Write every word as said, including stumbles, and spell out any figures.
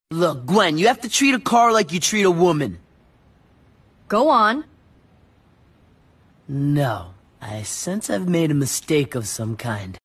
Look, Gwen, you have to treat a car like you treat a woman. Go on. No, I sense I've made a mistake of some kind.